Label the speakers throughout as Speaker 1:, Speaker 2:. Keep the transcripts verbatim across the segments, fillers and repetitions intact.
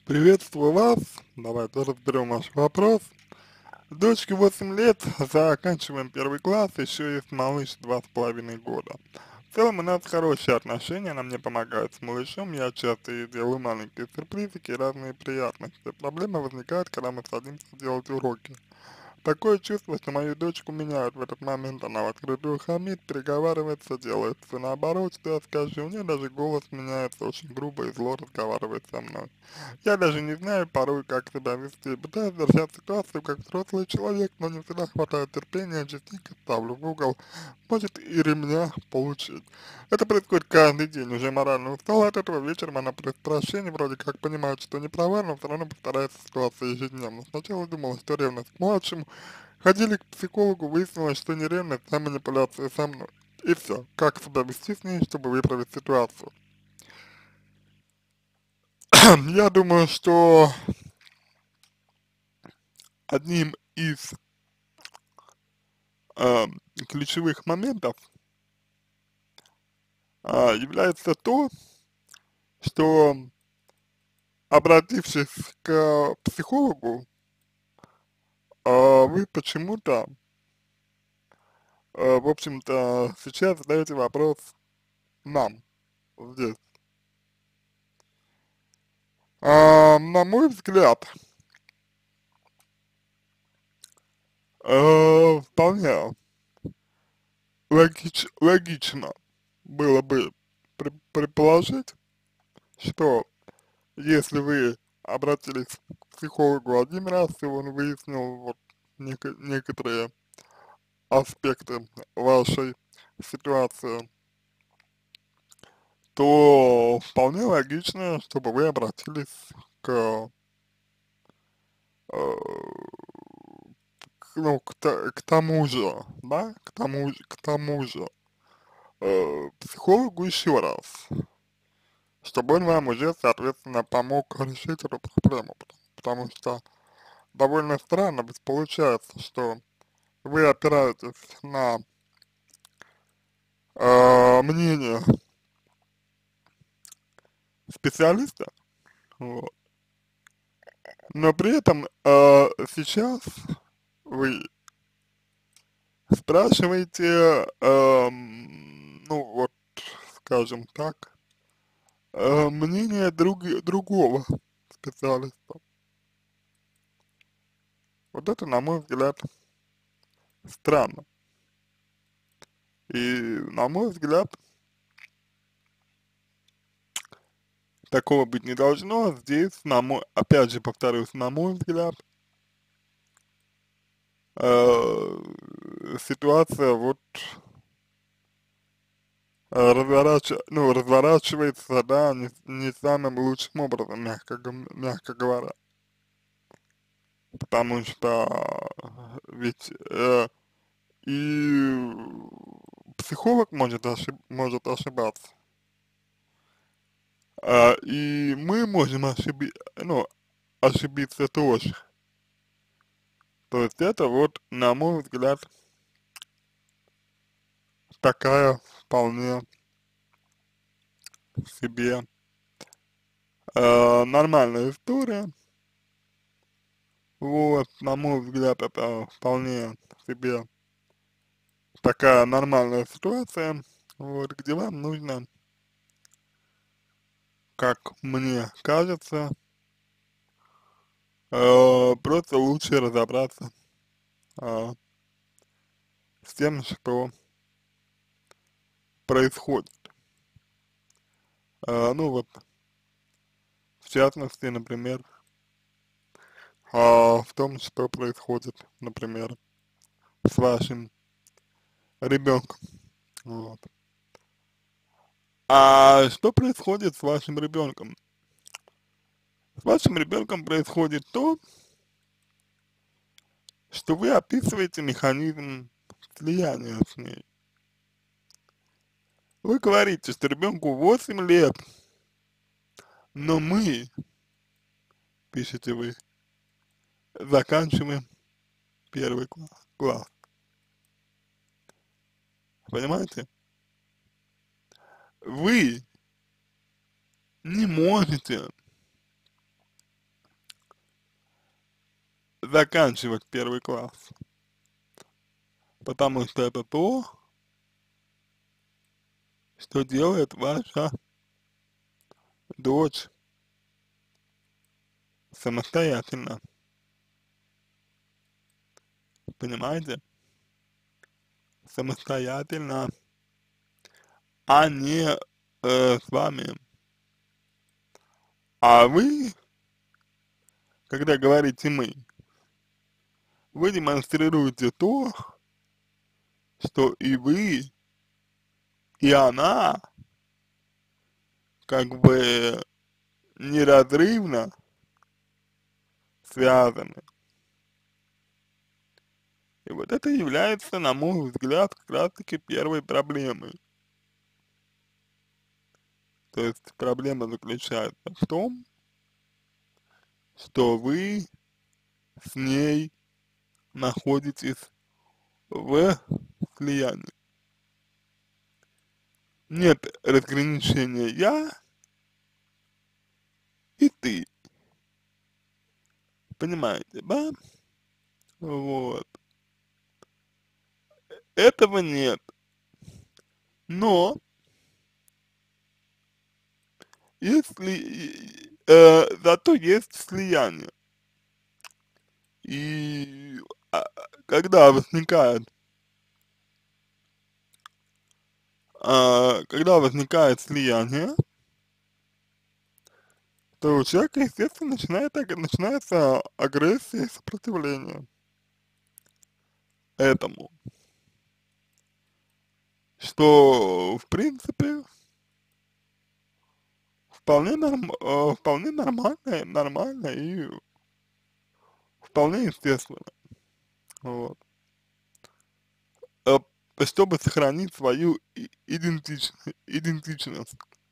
Speaker 1: Приветствую вас. Давайте разберем ваш вопрос. Дочке восемь лет, заканчиваем первый класс, еще есть малыш два с половиной года. В целом у нас хорошие отношения, она мне помогает с малышом, я часто ей делаю маленькие сюрпризики и разные приятности. Проблема возникает, когда мы садимся делать уроки. Такое чувство, что мою дочку меняют в этот момент, она в открытую хамит, переговаривается, делает все наоборот, что я скажу, у нее даже голос меняется, очень грубо и зло разговаривает со мной. Я даже не знаю порой, как себя вести. Пытаюсь держать ситуацию как взрослый человек, но не всегда хватает терпения, частенько ставлю в угол, может и ремня получить. Это происходит каждый день, уже морально устала от этого, вечером она просит прощения, вроде как понимает, что не права, но все равно повторяется ситуация ежедневно. Сначала думала, что ревность к младшему, ходили к психологу, выяснилось, что не ревность, а манипуляция со мной. И все. Как себя вести с ней, чтобы выправить ситуацию? Я думаю, что одним из э, ключевых моментов а, является то, что, обратившись к психологу, а, вы почему-то, а, в общем-то, сейчас задаете вопрос нам здесь. А, на мой взгляд, э, вполне логич, логично было бы при- предположить, что если вы обратились к психологу один раз, и он выяснил вот неко- некоторые аспекты вашей ситуации, то вполне логично, чтобы вы обратились к, э, к, ну, к, та- к тому же, да, к тому, же- к тому же э, психологу еще раз, чтобы он вам уже, соответственно, помог решить эту проблему, потому, потому что довольно странно ведь получается, что вы опираетесь на э, мнение специалиста, вот, но при этом э, сейчас вы спрашиваете, эм, ну вот, скажем так, э, мнение друг, другого специалиста. Вот это, на мой взгляд, странно. И, на мой взгляд, такого быть не должно. Здесь, на мой, опять же, повторюсь, на мой взгляд, э, ситуация вот э, разворач... ну, разворачивается, да, не, не самым лучшим образом, мягко, гом- мягко говоря. Потому что ведь э, и психолог может, ошиб... может ошибаться, а, и мы можем ошиби... ну, ошибиться тоже. То есть это вот, на мой взгляд, такая вполне себе э, нормальная история. Вот, на мой взгляд, это вполне себе такая нормальная ситуация, вот, где вам нужно, как мне кажется, э, просто лучше разобраться э, с тем, что происходит. Э, ну вот, в частности, например, э, в том, что происходит, например, с вашим ребенком. Вот. А что происходит с вашим ребенком? С вашим ребенком происходит то, что вы описываете механизм слияния с ней. Вы говорите, что ребенку восемь лет, но мы, пишете вы, заканчиваем первый класс. класс. Понимаете? Вы не можете заканчивать первый класс, потому что это то, что делает ваша дочь самостоятельно, понимаете? Самостоятельно, а не э, с вами. А вы, когда говорите «мы», вы демонстрируете то, что и вы, и она как бы неразрывно связаны. И вот это является, на мой взгляд, как раз-таки первой проблемой. То есть проблема заключается в том, что вы с ней находитесь в слиянии. Нет разграничения «я» и «ты». Понимаете, да? Вот. Этого нет. Но если э, зато есть слияние. И а, когда возникает, а, когда возникает слияние, то у человека, естественно, начинает, начинается агрессия и сопротивление этому, что, в принципе, вполне, норм, э, вполне нормально, нормально и вполне естественно. Вот. Э, чтобы сохранить свою идентичность, идентичность.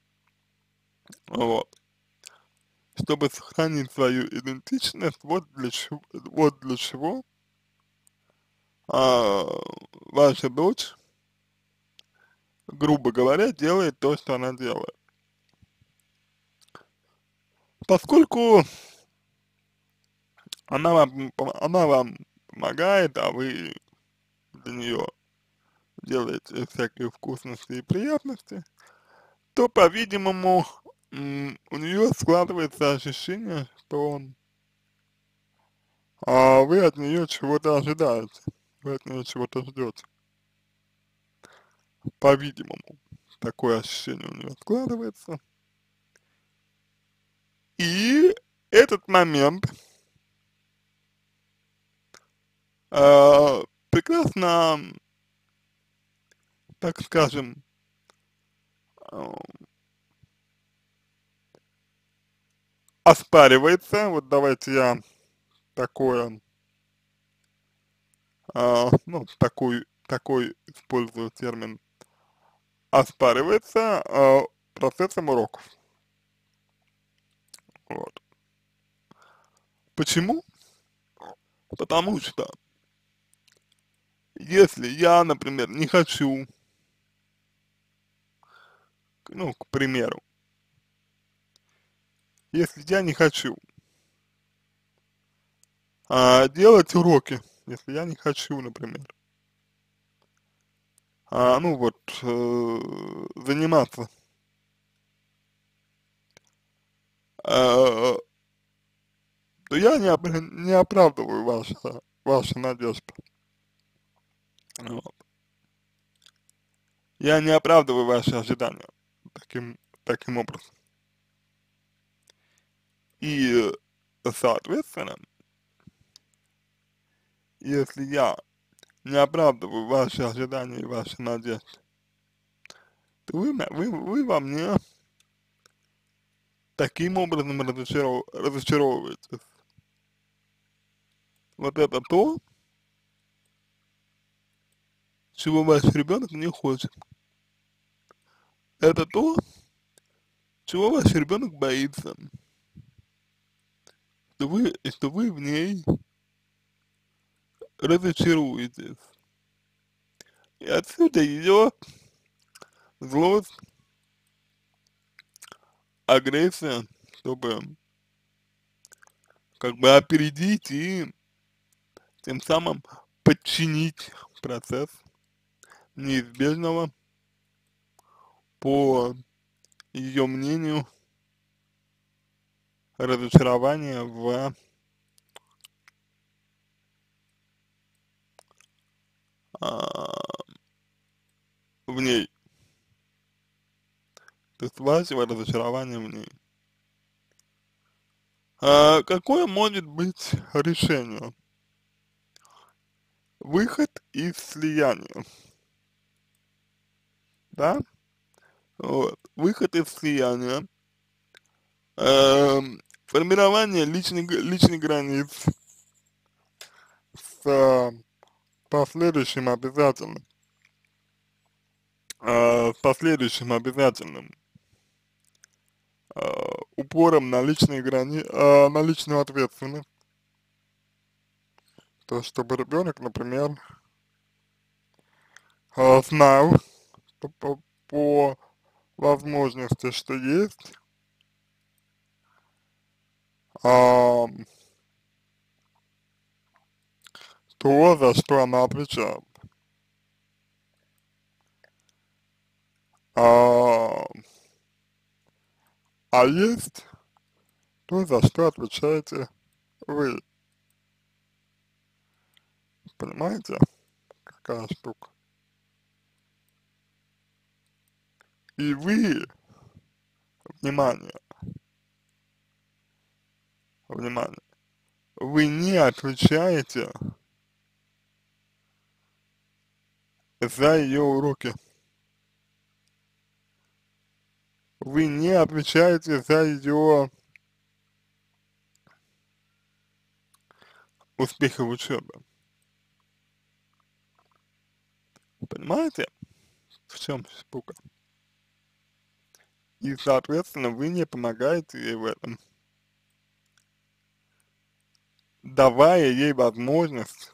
Speaker 1: Вот. Чтобы сохранить свою идентичность, вот для чего, вот для чего а, ваша дочь, грубо говоря, делает то, что она делает. Поскольку она вам, она вам помогает, а вы для нее делаете всякие вкусности и приятности, то, по-видимому, у нее складывается ощущение, что а вы от нее чего-то ожидаете, вы от нее чего-то ждете. По-видимому, такое ощущение у нее складывается. И этот момент э, прекрасно, так скажем, э, оспаривается. Вот давайте я такое, э, ну, такой, такой использую термин, оспаривается э, процессом уроков. Вот. Почему? Потому что если я, например, не хочу, ну, к примеру, если я не хочу а, делать уроки, если я не хочу, например, а, ну вот, э, заниматься, э, то я не, оп- не оправдываю ваши, ваши надежды. Вот. Я не оправдываю ваши ожидания таким, таким образом. И, э, соответственно, если я не оправдываю ваши ожидания и ваши надежды, то вы, м- вы, вы во мне таким образом разочаров, разочаровываетесь. Вот это то, чего ваш ребенок не хочет. Это то, чего ваш ребенок боится, что вы, что вы в ней разочаруетесь. И отсюда идет злость, агрессия, чтобы как бы опередить и тем самым подчинить процесс неизбежного, по ее мнению, разочарования в а, в ней, то есть вашего разочарования в ней. А, какое может быть решение? Выход из слияния, да? Вот. Выход из слияния, эм, формирование личных, личных границ с а, последующим обязательным, а, с последующим обязательным а, упором на личные грани, а, на личную ответственность. То есть, чтобы ребенок, например, а, знал, что по, по возможности, что есть, а, то, за что она отвечает. А, а есть то, за что отвечаете вы. Понимаете, какая штука? И вы, внимание, внимание, вы не отвечаете за ее уроки. Вы не отвечаете за ее успехи в учебе. Понимаете, в чем штука? И, соответственно, вы не помогаете ей в этом, давая ей возможность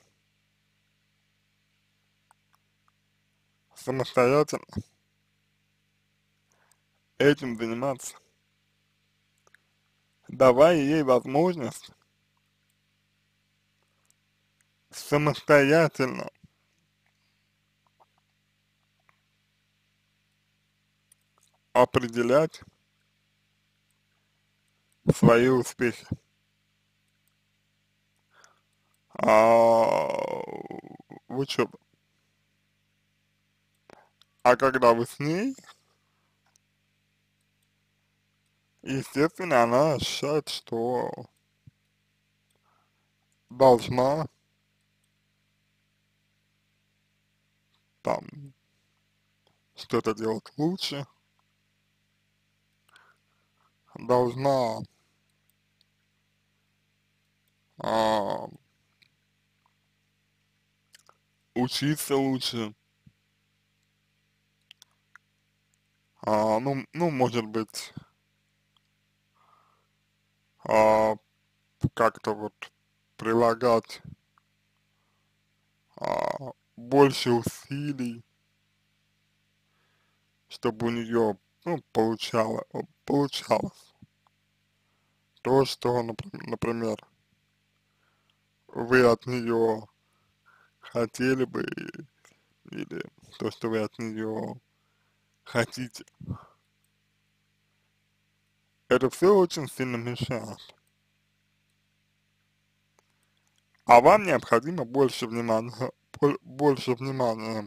Speaker 1: самостоятельно этим заниматься, давая ей возможность самостоятельно определять свои успехи. А, в учебе. А когда вы с ней, естественно, она ощущает, что должна там что-то делать лучше, должна а, учиться лучше, а, ну, ну, может быть, а, как-то вот прилагать а, больше усилий, чтобы у нее, ну, получало, получалось то, что, например, например, вы от нее хотели бы, или то, что вы от нее хотите. Это все очень сильно мешает. А вам необходимо больше внимания, бо- больше внимания,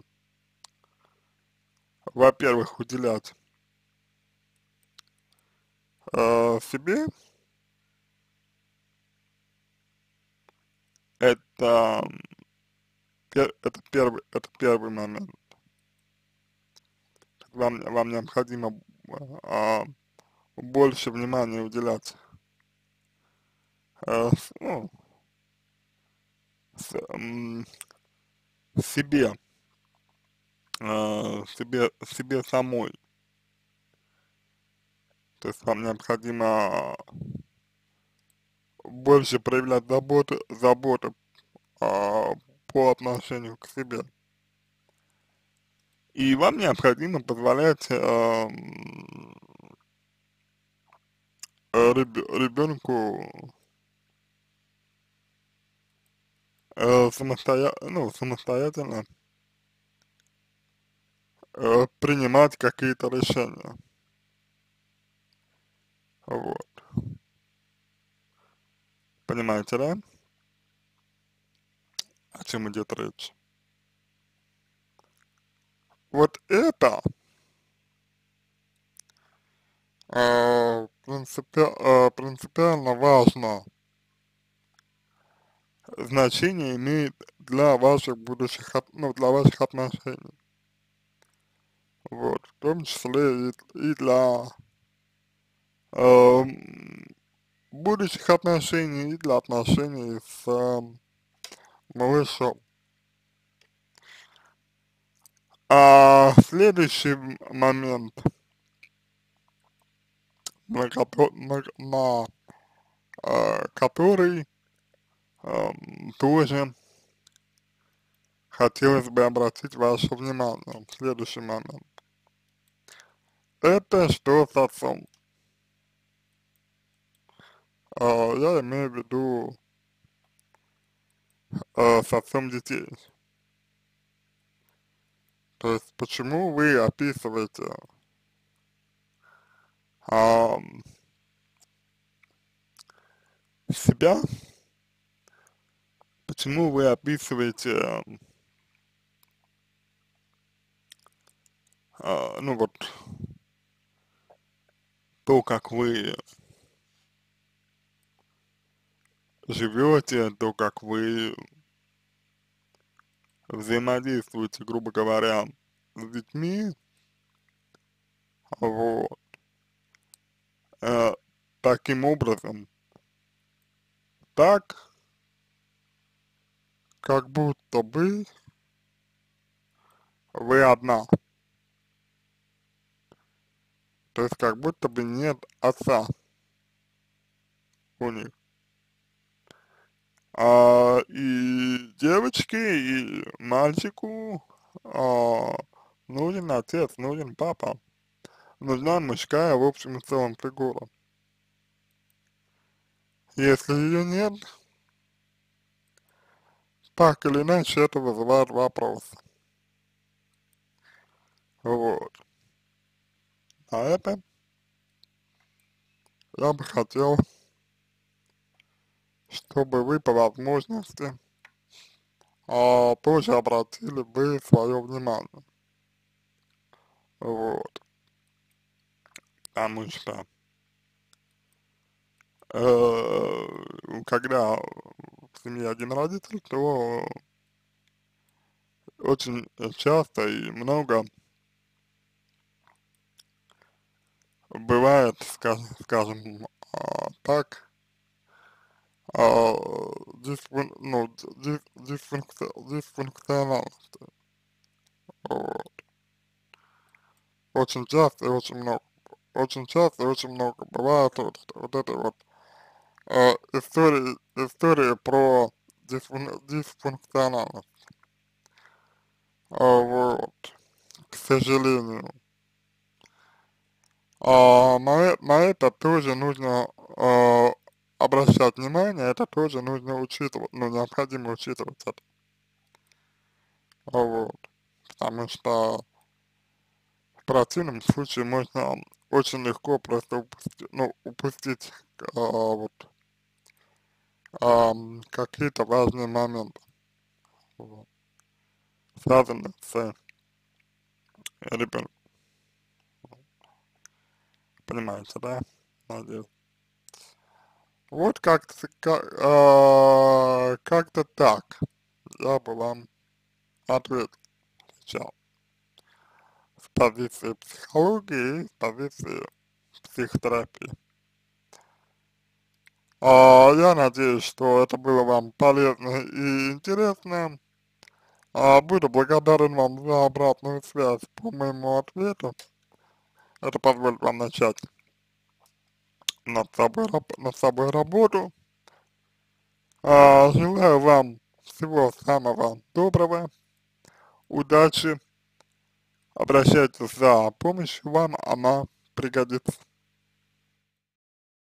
Speaker 1: во-первых, уделять э, себе, это, пер- это первый, это первый момент. Вам, вам необходимо э, больше внимания уделять э, с- ну, с, м, себе, э, себе, себе самой. То есть вам необходимо больше проявлять заботу, заботу а, по отношению к себе. И вам необходимо позволять а, ребенку э, самостоя ну, самостоятельно э, принимать какие-то решения. Вот. Понимаете, да? О чем идет речь? Вот это э, принципи э, принципиально важно, значение имеет для ваших будущих, от ну, для ваших отношений. Вот. В том числе и, и для эм, будущих отношений, и для отношений с эм, малышом. А следующий м- момент, на, кото- на, на, э, который эм, тоже хотелось бы обратить ваше внимание. Следующий момент. Это что с отцом? Э, я имею в виду э, с отцом детей. То есть почему вы описываете ам, себя, почему вы описываете, ам, а, ну вот, то, как вы живете, то, как вы взаимодействуете, грубо говоря, с детьми, вот, э, таким образом, так, как будто бы вы одна, то есть как будто бы нет отца у них. А, и девочке, и мальчику а, нужен отец, нужен папа, нужна мужская в общем и целом фигура. Если ее нет, так или иначе это вызывает вопросы. Вот. А это я бы хотел, чтобы вы по возможности а, тоже обратили бы свое внимание. Вот. Потому что э, когда в семье один родитель, то очень часто и много бывает, скажем, скажем а, так, а, дисфун, ну, дис, дисфункци, дисфункциональности. Вот. Очень часто и очень много, очень часто и очень много бывает вот, вот этой вот э, истории, истории про дисфун, дисфункциональность. А, вот. К сожалению. А, на, э- на это тоже нужно а, обращать внимание, это тоже нужно учитывать, ну, необходимо учитывать это. А, вот. Потому что в противном случае можно очень легко просто упустить, ну, упустить а, вот, ам, какие-то важные моменты, вот, связанные с ребенком. Понимаете, да? Надеюсь. Вот как-то как, а, как-то так я бы вам ответил сейчас с позиции психологии и с позиции психотерапии. А, я надеюсь, что это было вам полезно и интересно. А, буду благодарен вам за обратную связь по моему ответу. Это позволит вам начать над собой, раб- над собой работу. А, желаю вам всего самого доброго, удачи. Обращайтесь за помощью, вам она пригодится.